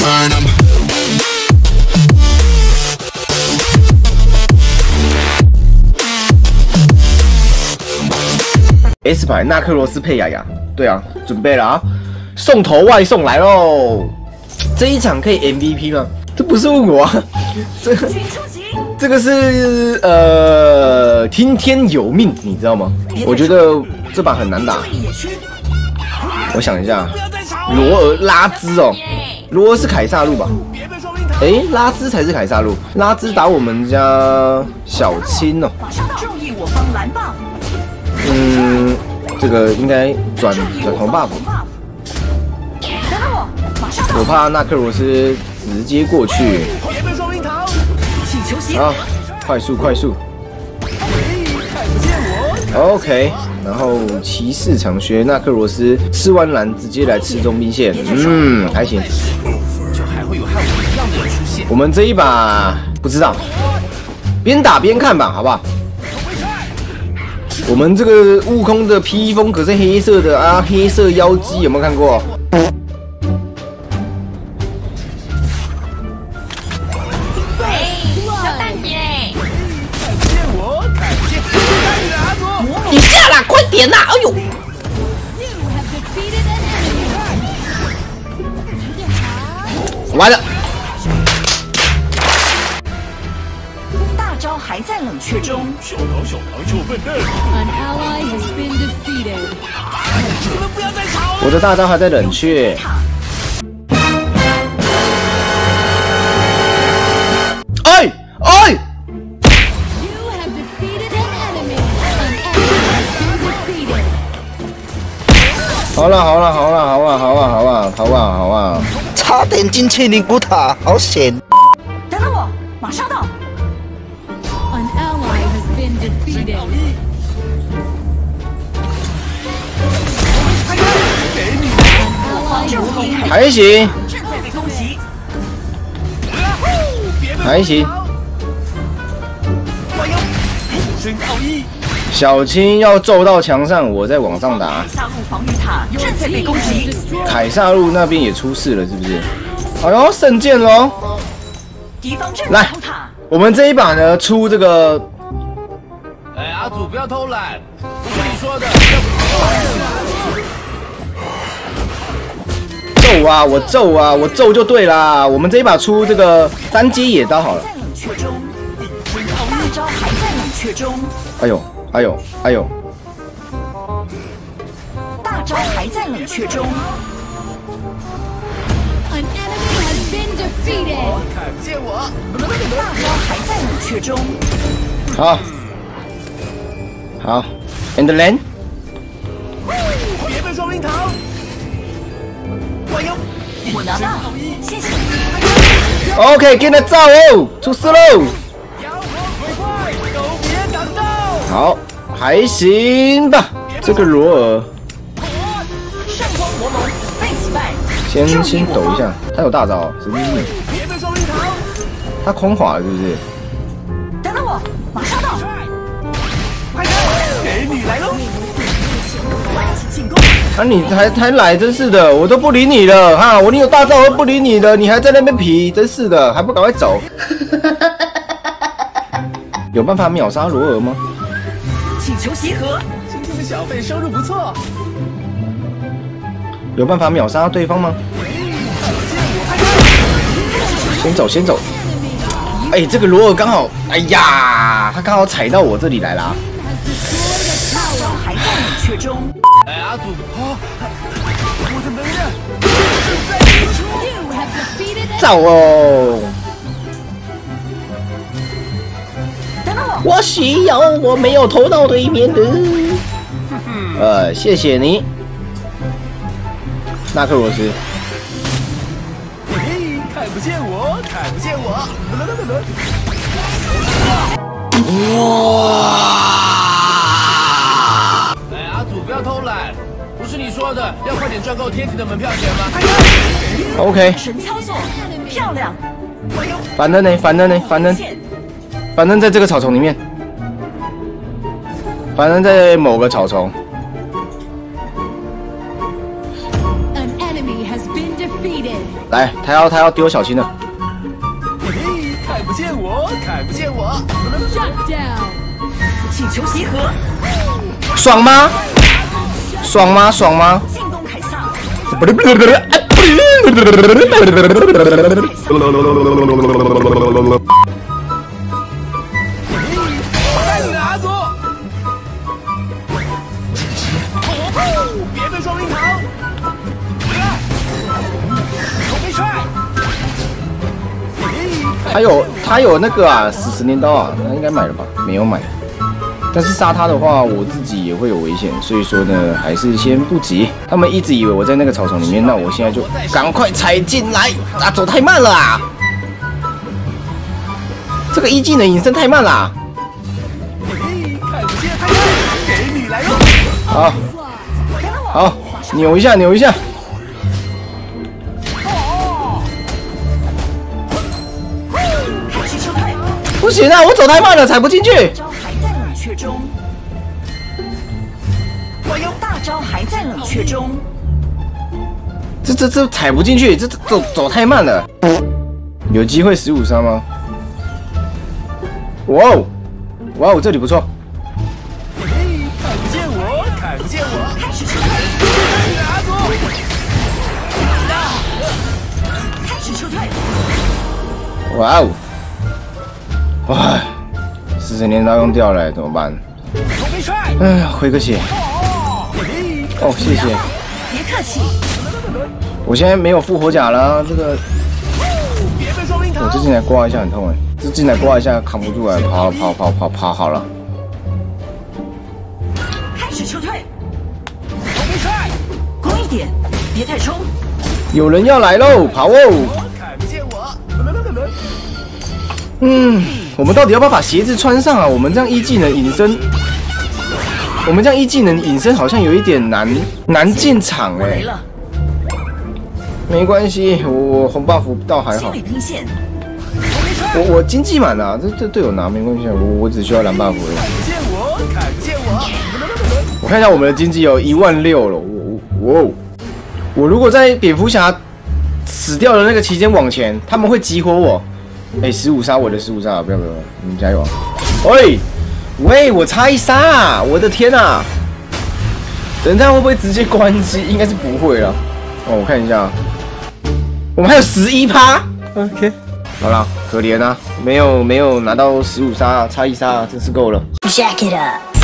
S 牌纳克罗斯配雅雅，对啊，准备了啊，送头外送来喽！这一场可以 MVP 吗？这不是问我啊，这个是听天由命，你知道吗？我觉得这把很难打。我想一下，罗尔拉兹哦，罗尔是凯撒路吧？拉兹才是凯撒路，拉兹打我们家小青哦。这个应该转红 buff。我怕纳克罗斯直接过去。好，快速。OK， 然后骑士长靴纳克罗斯吃完蓝直接来吃中兵线，还行。我们这一把不知道，边打边看吧，好不好？我们这个悟空的披风可是黑色的啊，黑色妖姬有没有看过？你下啦，快点啦！哎呦！完了。 还在冷却中。 小唐臭笨蛋！你们不要再吵了！ 我的大招还在冷却。哎！好了， 差点进去灵骨塔，好险！ 等等我，马上到。 还行，小青要揍到墙上，我再往上打。凯撒路那边也出事了，是不是？哎呦，圣剑喽！来，我们这一把呢出这个。 阿祖不要偷懒，不是你说的。 我揍就对啦。我们这一把出这个单阶野刀好了。大招还在冷却中。哎呦！ 大招还在冷却中。 看不见我。 大招还在冷却中。 好 ，and then。 别被双冰糖。 我拿到，谢谢。 OK， 给他造哦，出事喽！好，还行吧。这个罗尔，先抖一下，他有大招，神经病。他空滑了是不是？ 等等我，马上到。 给你来喽！ 啊，你还来，真是的，我都不理你了哈！你有大招，我都不理你了，你还在那边皮，真是的，还不赶快走！有办法秒杀罗尔吗？ 请求协和， 今天的小费收入不错。 有办法秒杀对方吗？先走！哎，这个罗尔刚好，哎呀，他刚好踩到我这里来啦。 还在冷却中。 阿祖，我的能量走哦！ 等等我， 我需要，我没有投到对面的。谢谢你，纳克罗斯。 看不见我。阿祖不要偷懒，不是你说的要快点赚够天体的门票钱吗 ？OK。 神操作，漂亮。 反正在这个草丛里面，反正在某个草丛。来， 来，他要丢小青了。 嘿，看不见我，看不见我。 请求集合。 爽吗？爽吗？爽吗？ 进攻凯撒。 带你的阿祖。别被双冰糖。空飞踹。 他有那个啊，死神镰刀啊，那应该买了吧？没有买。但是杀他的话，我自己也会有危险，所以说呢，还是先不急。他们一直以为我在那个草丛里面，那我现在就赶快踩进来啊！走太慢了啊！这个一技能隐身太慢了。 看不见他，给你来用。 好，好，扭一下，扭一下。 开始撤退。 不行啊，我走太慢了，踩不进去。 招还在冷却中。我用大招还在冷却中。 这踩不进去，这走太慢了。有机会15杀吗？哇哦，哇哦，这里不错。 嘿，看不见我，看不见我。 开始撤退。 带你的阿祖。 开始撤退。 哇哦，哇，死神镰刀用掉了，怎么办？ 空飞踹。 哎呀，回个血。哦，谢谢。 别客气。 我现在没有复活甲了，这个别被双冰糖。 我这进来刮一下很痛哎，这进来刮一下扛不住了，跑好了。 开始撤退。 空飞踹。 攻一点，别太冲。 有人要来喽，跑哦！ 看不见我。 我们到底要不要把鞋子穿上啊？我们这样一技能隐身，好像有一点难进场哎。 我来了。 没关系，我红 buff 倒还好清。理兵线。 我经济满了，这对我拿没关系，我只需要蓝 buff 而已。 看不见我，看不见我。 我看一下我们的经济有16000了，我如果在蝙蝠侠死掉的那个期间往前，他们会激活我。哎，15杀，我的15杀，不要，你们加油啊！喂，我差1杀，我的天啊！等一下会不会直接关机？应该是不会了。哦，我看一下，我们还有11%。OK， 好啦，可怜啊，没有拿到15杀，差1杀，真是够了。 Jack it up。